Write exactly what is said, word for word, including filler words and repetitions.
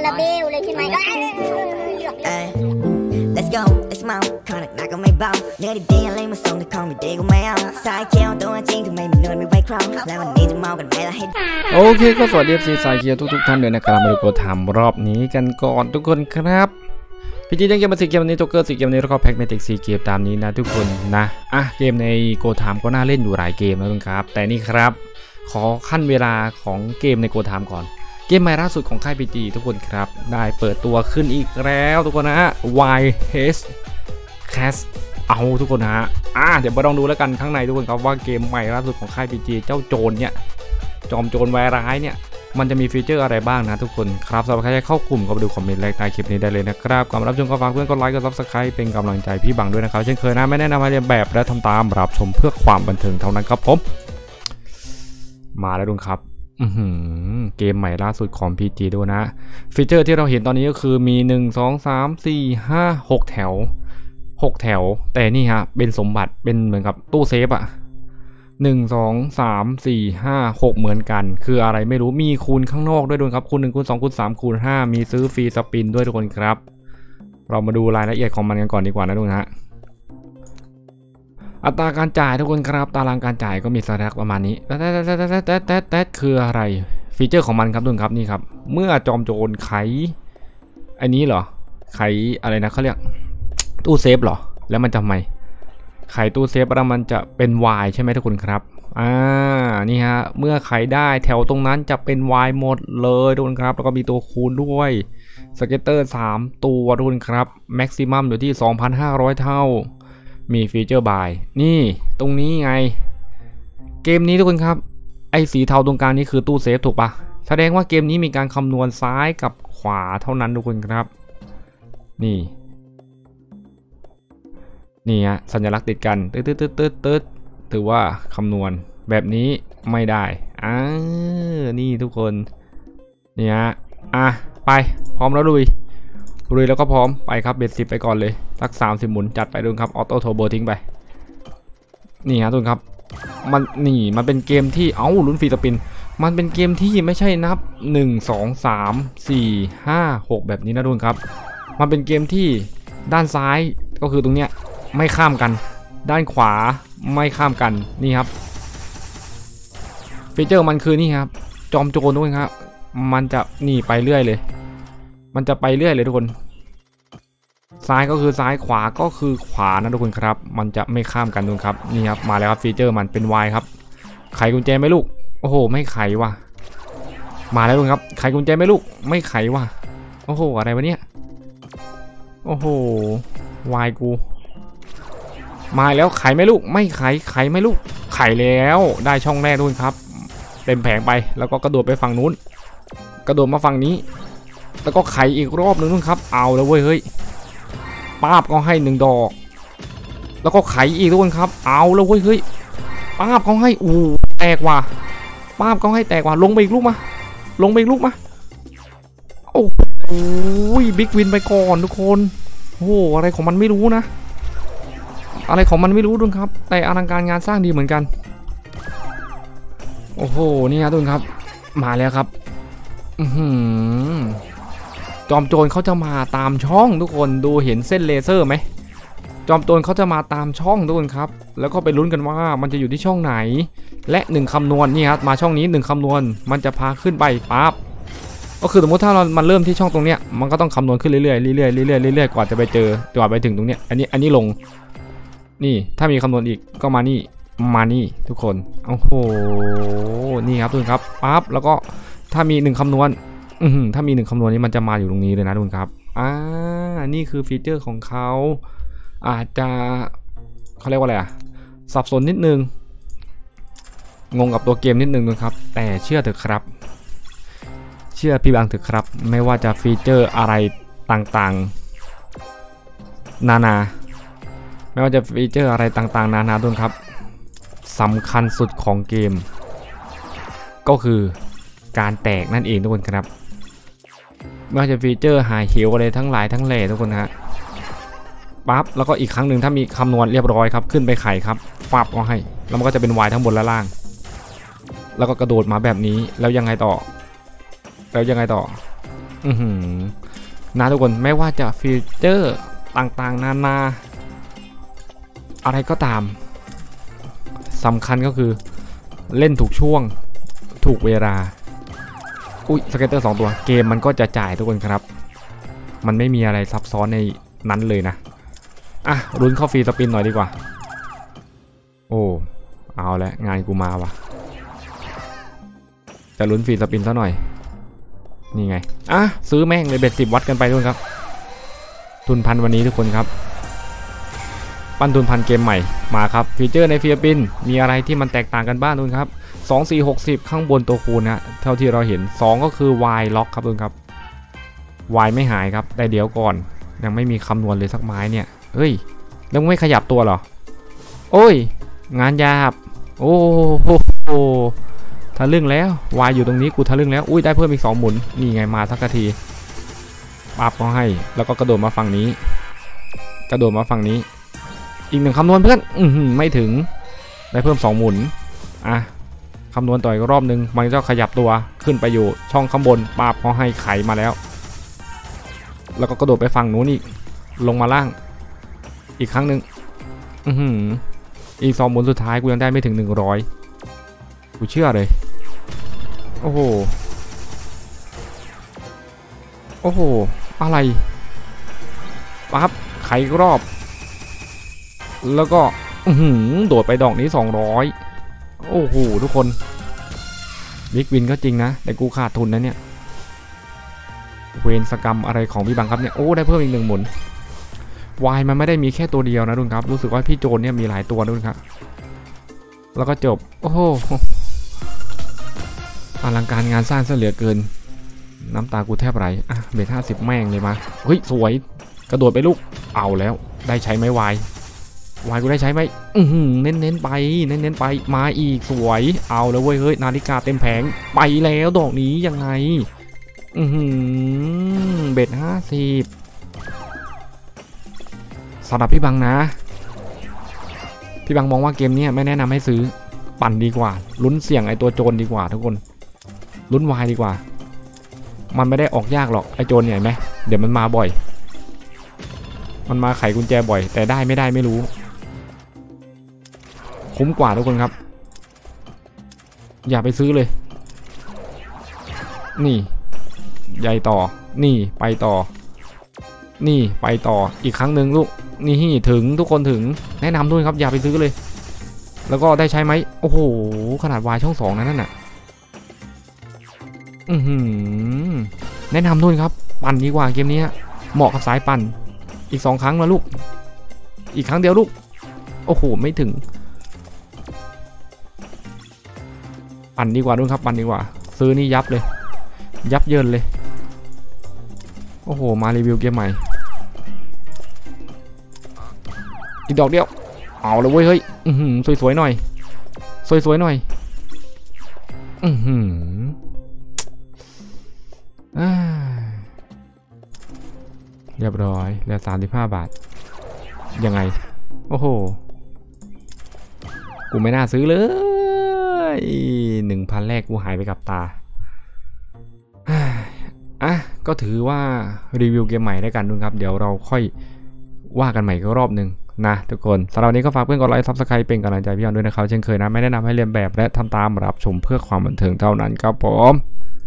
ละเบลเลยใช่ไหมก็ Let's go Let's mount ขอหนักหนักก็ไม่เบาเนื้อดีๆอะไรมาส่งแต่ของไม่ดีก็ไม่เอาสายเขียวตัวจริงทำไมมันนวลไม่ไหวครองแล้ววันนี้จะเมากันไหมล่ะให้โอเคก็สวัสดีซีสายเขียวทุกๆท่านเลยนะครับมาดูโกถามรอบนี้กันก่อนทุกคนครับพี่จียังเกมมาสี่เกมนี้โจ๊กเกอร์สี่เกมนี้แล้วก็แพ็กเมติกสี่เกมตามนี้นะทุกคนนะอ่ะเกมในโกถามก็น่าเล่นอยู่หลายเกมนะทุกคนครับแต่นี่ครับขอขั้นเวลาของเกมในโกถามก่อนเกมใหม่ล่าสุดของค่ายพีจีทุกคนครับได้เปิดตัวขึ้นอีกแล้วทุกคนนะฮะ วาย เอช Cast เอาทุกคนนะฮะอ่ะเดี๋ยวมาลองดูแล้วกันข้างในทุกคนครับว่าเกมใหม่ล่าสุดของค่ายพีจีเจ้าโจรเนี่ยจอมโจรวายร้ายเนี่ยมันจะมีฟีเจอร์อะไรบ้างนะทุกคนครับสำหรับใครจะเข้ากลุ่มก็ไปดูคอมเมนต์ใต้คลิปนี้ได้เลยนะครับก่อนรับชมก็ฝากเพื่อนกดไลค์กดซับสไครป์เป็นกำลังใจพี่บังด้วยนะครับเช่นเคยนะไม่แนะนำให้เรียนแบบและทำตามรับชมเพื่อความบันเทิงเท่านั้นครับผมมาแล้วดูครับเกมใหม่ล่าสุดของ พี จี ด้วยนะฟีเจอร์ที่เราเห็นตอนนี้ก็คือมีหนึ่ง สอง สาม สี่ ห้า หกแถวหกแถวแต่นี่ฮะเป็นสมบัติเป็นเหมือนกับตู้เซฟอะหนึ่ง สอง สาม สี่ ห้า หกเหมือนกันคืออะไรไม่รู้มีคูณข้างนอกด้วยด้วยครับคูณหนึ่งคูณสองคูณสามคูณห้ามีซื้อฟรีสปินด้วยทุกคนครับเรามาดูรายละเอียดของมันกันก่อนดีกว่านะทุกคนฮะอัตราการจ่ายทุกคนครับตารางการจ่ายก็มีสแต็กประมาณนี้แต่แต่แต่แต่แต่แต่แต่คืออะไรฟีเจอร์ของมันครับทุกคนครับนี่ครับเมื่อจอมโจรไขอันนี้เหรอไขอะไรนะเขาเรียกตู้เซฟเหรอแล้วมันจะทำไมไขตู้เซฟแล้วมันจะเป็น Y ใช่ไหมทุกคนครับอ่านี่ฮะเมื่อไขได้แถวตรงนั้นจะเป็น Y หมดเลยทุกคนครับแล้วก็มีตัวคูณด้วยสเก็ตเตอร์สามตัวทุกคนครับแม็กซิมัมอยู่ที่ สองพันห้าร้อย เท่ามีฟีเจอร์บายนี่ตรงนี้ไงเกมนี้ทุกคนครับไอ้สีเทาตรงกลางนี้คือตู้เซฟถูกปะแสดงว่าเกมนี้มีการคำนวณซ้ายกับขวาเท่านั้นทุกคนครับนี่นี่ฮะสัญลักษณ์ติดกันตืดตืดตืดตืดตืดถือว่าคำนวณแบบนี้ไม่ได้อ่านี่ทุกคนนี่ฮะอ่ะไปพร้อมแล้วลุยลุยแล้วก็พร้อมไปครับเบสสิบไปก่อนเลยสักสามสิบหมุนจัดไปดูครับออโต้โทโบทิ้งไปนี่ฮะทุกคนครับมันนี่มันเป็นเกมที่เอ้าลุ้นฟรีสปินมันเป็นเกมที่ไม่ใช่นับหนึ่ง สอง สาม สี่ ห้า หกแบบนี้นะทุกคนครับมันเป็นเกมที่ด้านซ้ายก็คือตรงเนี้ยไม่ข้ามกันด้านขวาไม่ข้ามกันนี่ครับฟีเจอร์มันคือนี่ครับจอมโจรด้วยครับมันจะนี่ไปเรื่อยเลยมันจะไปเรื่อยเลยทุกคนซ้ายก็คือซ้ายขวาก็คือขวานะทุกคนครับมันจะไม่ข้ามกันทุกคนครับนี่ครับมาแล้วครับฟีเจอร์มันเป็น Y ครับไขกุญแจไหมลูกโอ้โหไม่ไขว่ะมาแล้วทุกคนครับไขกุญแจไหมลูกไม่ไขว่ะโอ้โหอะไรวะเนี่ยโอ้โห Y กูมาแล้วไขไหมลูกไม่ไขไขไหมลูกไขแล้วได้ช่องแรกด้วยครับเต็มแผงไปแล้วก็กระโดดไปฝั่งนู้นกระโดดมาฝั่งนี้แล้วก็ไขอีกรอบนึงนู่นครับเอาแล้วเว้ยเฮ้ยป้าบก็ให้หนึ่งดอกแล้วก็ไขอีกทุกคนครับเอาแล้วเว้ยเฮ้ยป้าบเขาให้อู้แตกว่ะป้าบเขาให้แตกว่ะลงไปอีกลูกมาลงไปอีกลูกมาโอ้โหบิ๊กวินไปก่อนทุกคนโอ้อะไรของมันไม่รู้นะอะไรของมันไม่รู้ด้วยครับแต่อลังการงานสร้างดีเหมือนกันโอ้โหนี่นะทุกคนครับมาแล้วครับอือจอมโจรเขาจะมาตามช่องทุกคนดูเห็นเส้นเลเซอร์ไหมจอมโจรเขาจะมาตามช่องทุกคนครับแล้วก็ไปลุ้นกันว่ามันจะอยู่ที่ช่องไหนและหนึ่งคำนวณนี่ครับมาช่องนี้หนึ่งคำนวณมันจะพาขึ้นไปปั๊บก็คือสมมติถ้าเรามันเริ่มที่ช่องตรงเนี้ยมันก็ต้องคำนวณขึ้นเรื่อยๆเรื่อยๆเรื่อยๆเรื่อยๆกว่าจะไปเจอจนไปถึงตรงเนี้ยอันนี้อันนี้ลงนี่ถ้ามีคำนวณอีกก็มานี่มานี่ทุกคนโอ้โหนี่ครับทุกคนครับปั๊บแล้วก็ถ้ามีหนึ่งคำนวณอือถ้ามีหนึ่งคำนวณนี้มันจะมาอยู่ตรงนี้เลยนะทุกคนครับอ่านี่คือฟีเจอร์ของเขาอาจจะเขาเรียกว่าอะไรอะสับสนนิดนึงงงกับตัวเกมนิดนึงนะครับแต่เชื่อเถอะครับเชื่อพี่บางเถอะครับไม่ว่าจะฟีเจอร์อะไรต่างๆนานาไม่ว่าจะฟีเจอร์อะไรต่างๆนานาด้วยครับสำคัญสุดของเกมก็คือการแตกนั่นเองทุกคนครับไม่ว่าจะฟีเจอร์หายเหี่ยวอะไรทั้งหลายทั้งแหล่ทุกคนฮะปั๊บแล้วก็อีกครั้งหนึ่งถ้ามีคำนวณเรียบร้อยครับขึ้นไปไขครับปั๊บก็ให้แล้วมันก็จะเป็น Y ทั้งบนและล่างแล้วก็กระโดดมาแบบนี้แล้วยังไงต่อแล้วยังไงต่ออือหือนะทุกคนไม่ว่าจะฟีเจอร์ต่างๆนานาอะไรก็ตามสำคัญก็คือเล่นถูกช่วงถูกเวลาอุ้ยสเก็ตเตอร์สองตัวเกมมันก็จะจ่ายทุกคนครับมันไม่มีอะไรซับซ้อนในนั้นเลยนะอ่ะลุ้นเข้าฟรีสปินหน่อยดีกว่าโอ้เอาแล้วงานกูมาว่ะจะลุ้นฟรีสปินซะหน่อยนี่ไงอ่ะซื้อแม่งเลยเบ็ดสิบวัดกันไปด้วยครับทุนพันวันนี้ทุกคนครับปั้นทุนพันเกมใหม่มาครับฟีเจอร์ในฟิลิปปินส์มีอะไรที่มันแตกต่างกันบ้างทุกคนครับสอง สี่ หก สิบข้างบนตัวคูณนะเท่าที่เราเห็นสองก็คือ Y ล็อกครับทุกคนครับ Y ไม่หายครับแต่เดี๋ยวก่อนยังไม่มีคำนวณเลยสักไม้เนี่ยเฮ้ยแล้วไม่ขยับตัวเหรอโอ้ยงานยาบโอ้โหทะลึ่งแล้ววายอยู่ตรงนี้กูทะลึ่งแล้วอุ้ยได้เพิ่มอีกสองหมุนนี่ไงมาสักทีปั๊บก็ให้แล้วก็กระโดดมาฝั่งนี้กระโดดมาฝั่งนี้อีกหนึ่งคำนวณเพื่อนอือไม่ถึงได้เพิ่มสองหมุนอ่ะคำนวณต่ออีกรอบนึงมันจะขยับตัวขึ้นไปอยู่ช่องข้างบนปั๊บก็ให้ไขมาแล้วแล้วก็กระโดดไปฝั่งนู้นอีกลงมาล่างอีกครั้งหนึ่งอือหืออีกสองหมุนสุดท้ายกูยังได้ไม่ถึงหนึ่งร้อยกูเชื่อเลยโอ้โหโอ้โหอะไรปั๊บไขรอบแล้วก็อือหือโดดไปดอกนี้สองร้อยโอ้โหทุกคนบิ๊กวินก็จริงนะแต่กูขาดทุนนะเนี่ยเวรสกรรมอะไรของพี่บังครับเนี่ยโอ้ได้เพิ่มอีกหนึ่งหมุนวายมันไม่ได้มีแค่ตัวเดียวนะทุกครับรู้สึกว่าพี่โจนเนี่ยมีหลายตัวด้วยครับแล้วก็จบโอ้โหอลังการงานสร้างเสเหลือเกินน้ำตากูแทบไหลอ่ะเบทห้าสิบแม่งเลยมาเฮ้ยสวยกระโดดไปลูกเอาแล้วได้ใช้ไหมวายวายกูได้ใช้ไหมอือหือเน้นเน้นไปเน้นเน้นไปมาอีกสวยเอาแล้วเว้ยเฮ้ยนาฬิกาเต็มแผงไปแล้วดอกนี้ยังไงอือหือเบทห้าสิบสำหรับพี่บังนะพี่บังมองว่าเกมนี้ไม่แนะนำให้ซื้อปั่นดีกว่าลุ้นเสี่ยงไอตัวโจรดีกว่าทุกคนลุ้นวายดีกว่ามันไม่ได้ออกยากหรอกไอโจรเนี่ยไหมเดี๋ยวมันมาบ่อยมันมาไขกุญแจบ่อยแต่ได้ไม่ได้ไม่รู้คุ้มกว่าทุกคนครับอย่าไปซื้อเลยนี่ใหญ่ต่อนี่ไปต่อนี่ไปต่ออีกครั้งหนึ่งลูกนี่ถึงทุกคนถึงแนะนำด้วยครับอย่าไปซื้อเลยแล้วก็ได้ใช้ไหมโอ้โหขนาดวายช่องสองนั้นน่ะอือหือแนะนำด้วยครับปั่นดีกว่าเกมนี้เหมาะกับสายปั่นอีกสองครั้งนะลูกอีกครั้งเดียวลูกโอ้โหไม่ถึงปั่นดีกว่าด้วยครับปั่นดีกว่าซื้อนี่ยับเลยยับเยินเลยโอ้โหมารีวิวเกมใหม่อีกดอกเดียวเอาเลยเว้ยเฮ้ยอือหือสวยๆหน่อยสวยๆหน่อยอือหือเรียบร้อยเหลือสามสิบห้าบาทยังไงโอ้โหกูไม่น่าซื้อเลยหนึ่งพันแรกกูหายไปกับตาอ่ะก็ถือว่ารีวิวเกมใหม่ได้กันด้วยครับเดี๋ยวเราค่อยว่ากันใหม่ก็รอบหนึ่งนะทุกคนสำหรับวันนี้ก็ฝากเพื่อนกดไลค์ซับสไครป์เป็นกำลังใจพี่ยอนด้วยนะครับเช่นเคยนะไม่แนะนำให้เรียนแบบและทำตามรับชมเพื่อความบันเทิงเท่านั้นครับผม